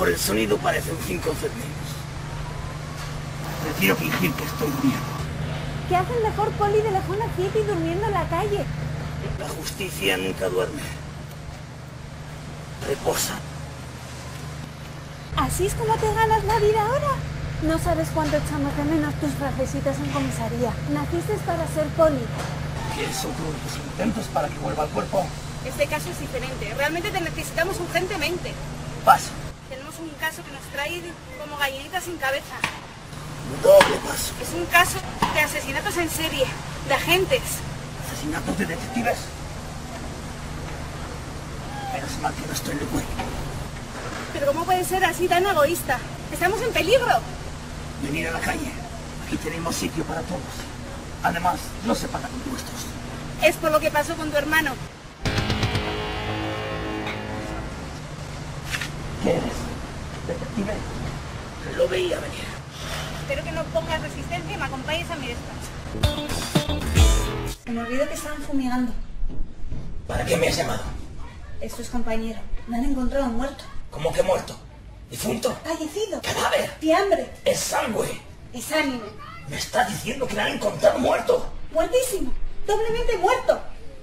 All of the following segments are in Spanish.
Por el sonido parecen 5 céntimos. Prefiero fingir que estoy durmiendo. ¿Qué hace el mejor poli de la zona 7 y durmiendo en la calle? La justicia nunca duerme. Reposa. ¿Así es como te ganas la vida ahora? No sabes cuánto echamos de menos tus frasecitas en comisaría. Naciste para ser poli. ¿Quieres otro de tus intentos para que vuelva al cuerpo? Este caso es diferente. Realmente te necesitamos urgentemente. Paso. Tenemos un caso que nos trae como gallinitas sin cabeza. Doble paso. Es un caso de asesinatos en serie, de agentes. ¿Asesinatos de detectives? Menos mal que no estoy en el cuerpo. Pero ¿cómo puede ser así tan egoísta? ¡Estamos en peligro! Venir a la calle. Aquí tenemos sitio para todos. Además, no se pagan impuestos. Es por lo que pasó con tu hermano. ¿Qué eres? ¿Detective? Lo veía venir. Espero que no pongas resistencia y me acompañes a mi despacho. Se me olvidó que estaban fumigando. ¿Para qué me has llamado? Es tu compañero. Me han encontrado muerto. ¿Cómo que muerto? ¿Difunto? Fallecido. ¡Cadáver! Fiambre. ¡Es sangre! Es ánime. ¿Me estás diciendo que le han encontrado muerto? Muertísimo. Doblemente muerto.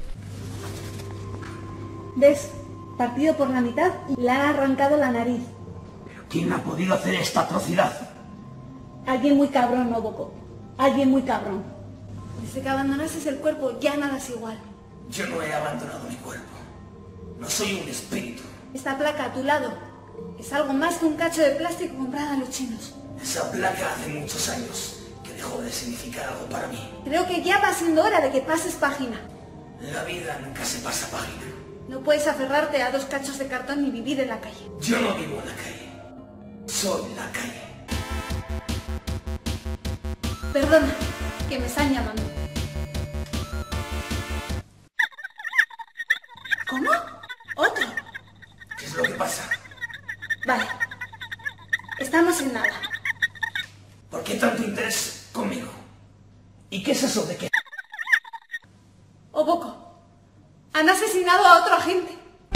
¿Ves? Partido por la mitad y le han arrancado la nariz. ¿Pero quién ha podido hacer esta atrocidad? Alguien muy cabrón, Noboco. Alguien muy cabrón. Desde que abandonases el cuerpo ya nada es igual. Yo no he abandonado mi cuerpo. No soy un espíritu. Esta placa a tu lado es algo más que un cacho de plástico comprado a los chinos. Esa placa hace muchos años que dejó de significar algo para mí. Creo que ya va siendo hora de que pases página. La vida nunca se pasa página. No puedes aferrarte a 2 cachos de cartón y vivir en la calle. Yo no vivo en la calle. Soy la calle. Perdona, que me están llamando. ¿Cómo? ¿Otro? ¿Qué es lo que pasa? Vale. Estamos en nada. ¿Por qué tanto interés conmigo? ¿Y qué es eso de que... Oboko, han asesinado a otro agente.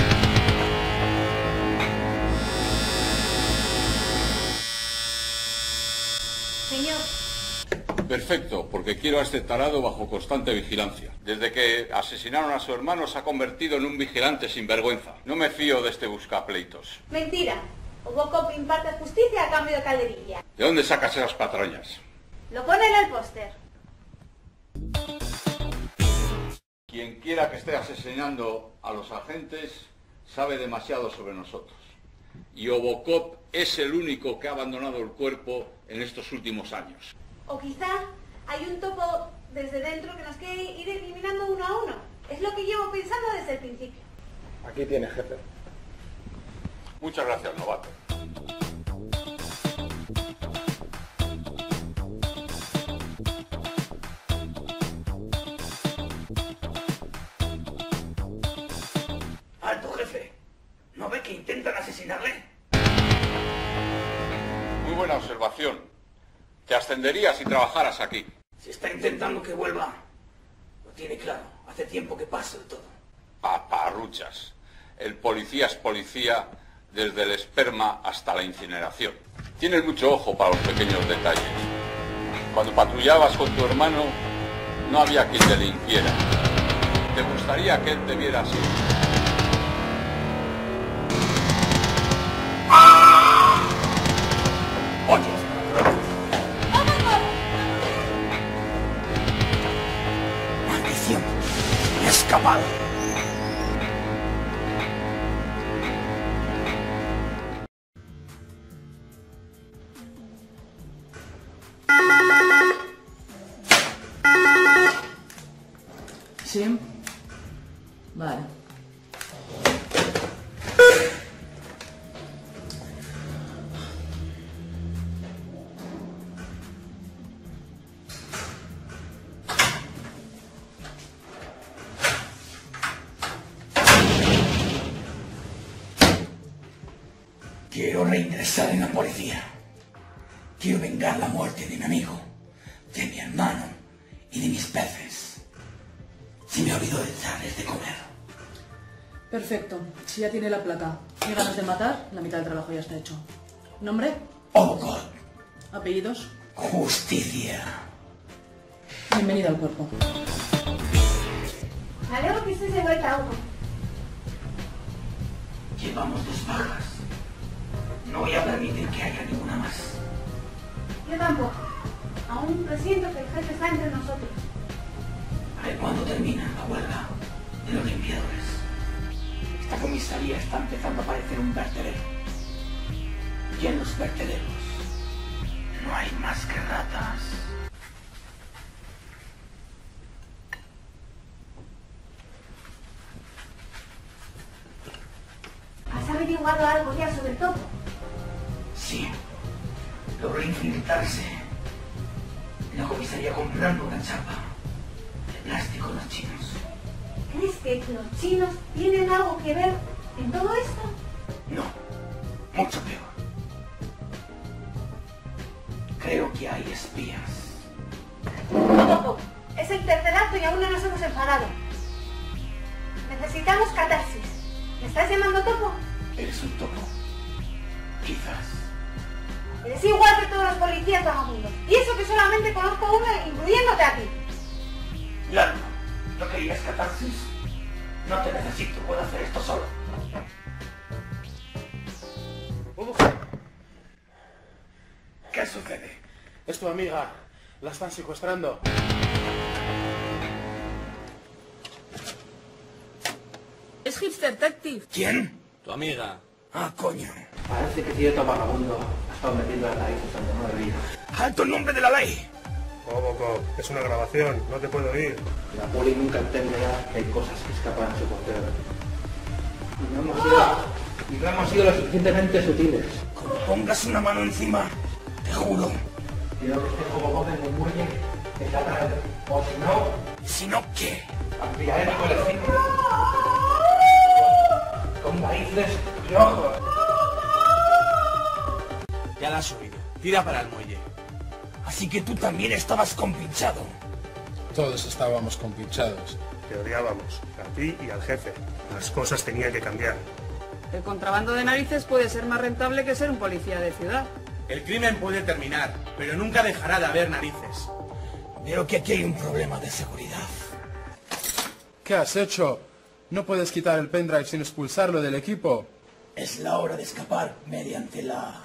Señor. Perfecto, porque quiero a este tarado bajo constante vigilancia. Desde que asesinaron a su hermano se ha convertido en un vigilante sin vergüenza. No me fío de este buscapleitos. Mentira. Oboko imparte justicia a cambio de calderilla. ¿De dónde sacas esas patrañas? Lo pone en el póster. Quien quiera que esté asesinando a los agentes sabe demasiado sobre nosotros. Y Obocop es el único que ha abandonado el cuerpo en estos últimos años. O quizá hay un topo desde dentro que nos quiere ir eliminando uno a uno. Es lo que llevo pensando desde el principio. Aquí tiene, jefe. Muchas gracias, novato. ¡Alto, jefe! ¿No ve que intentan asesinarle? Muy buena observación. Te ascenderías si trabajaras aquí. Si está intentando que vuelva, lo tiene claro. Hace tiempo que paso de todo. Paparruchas. El policía es policía desde el esperma hasta la incineración. Tienes mucho ojo para los pequeños detalles. Cuando patrullabas con tu hermano, no había quien te limpiara. ¿Te gustaría que él te viera así? ¡Oye! ¡Maldición! ¡Me he escapado! ¿Sí? Vale. Quiero reingresar en la policía. Quiero vengar la muerte de mi amigo, de mi hermano y de mis peces. Se me olvidó de darles de comer. Perfecto. Si ya tiene la placa y ganas de matar, la mitad del trabajo ya está hecho. ¿Nombre? Obocot. ¿Apellidos? Justicia. Bienvenido al cuerpo. Me alegro que estés de vuelta, Hugo. Llevamos 2 bajas. No voy a permitir que haya ninguna más. Yo tampoco. Aún presiento que el jefe está entre nosotros. A ver cuándo termina la huelga de los limpiadores. Esta comisaría está empezando a parecer un vertedero. Y en los vertederos no hay más que ratas. ¿Has averiguado algo ya sobre el topo? Sí, logró infiltrarse en la comisaría comprando una chapa de plástico a los chinos. ¿Crees que los chinos tienen algo que ver en todo esto? No, mucho peor. Creo que hay espías. Topo, es el tercer acto y aún no nos hemos enfadado. Necesitamos catarsis. ¿Me estás llamando Topo? ¿Eres un topo? Quizás. Eres igual que todos los policías vagabundos. Y eso que solamente conozco uno, incluyéndote a ti. Claro, ¿no querías catarsis? No te necesito, puedo hacer esto solo. ¿Qué sucede? Es tu amiga. La están secuestrando. Es Hipster Detective. ¿Quién? Tu amiga. Ah, coño. Parece que cierto vagabundo ha estado metiendo las narices donde no debía. ¡Alto en nombre de la ley! Robocop, es una grabación, no te puedo oír. La poli nunca entenderá que hay cosas que escapan a su control. Y no hemos sido lo suficientemente sutiles. Como pongas una mano encima, te juro. Quiero que esté como vos en el muelle, que te atrae. O si no, Si no, ¿qué? ampliaré mi colección. Con narices y ojos. Ya la has oído. Tira para el muelle. Así que tú también estabas compinchado. Todos estábamos compinchados. Te odiábamos, a ti y al jefe. Las cosas tenían que cambiar. El contrabando de narices puede ser más rentable que ser un policía de ciudad. El crimen puede terminar, pero nunca dejará de haber narices. Veo que aquí hay un problema de seguridad. ¿Qué has hecho? No puedes quitar el pendrive sin expulsarlo del equipo. Es la hora de escapar mediante la...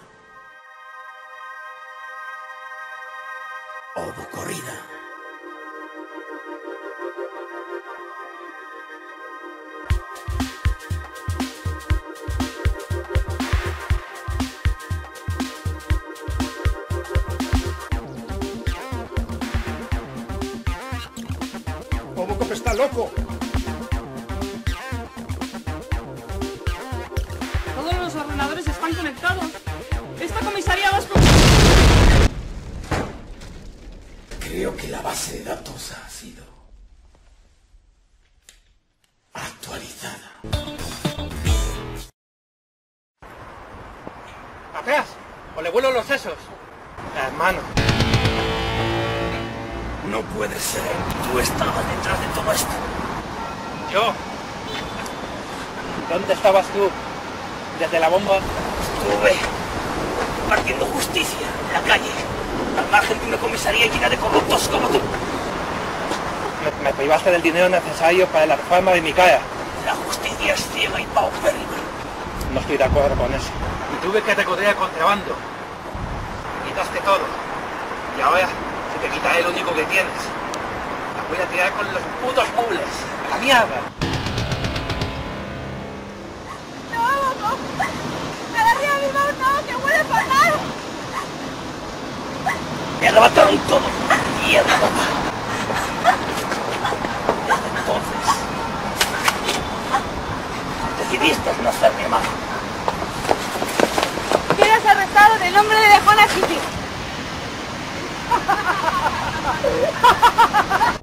ovocorrida. Robocop está loco. Todos los ordenadores están conectados. Esta comisaría va a... Creo que la base de datos ha sido... actualizada. ¡Atrás! ¡O le vuelo los sesos! Hermano. No puede ser. Tú estabas detrás de todo esto. ¿Yo? ¿Dónde estabas tú? ¿Desde la bomba? Estuve partiendo justicia en la calle, al margen de una comisaría llena de corruptos como tú. Me privaste del dinero necesario para la reforma de mi cara. La justicia es ciega y paupérrima. No estoy de acuerdo con eso. Y tuve que recurrir a contrabando. Me quitaste todo. Y ahora se te quitaré lo único que tienes. La voy a tirar con los putos mubles. ¡A la mierda! Me arrebataron todo. Mierda. Desde entonces decidiste no hacerme mal. Quedas arrestado en el nombre de Juana City.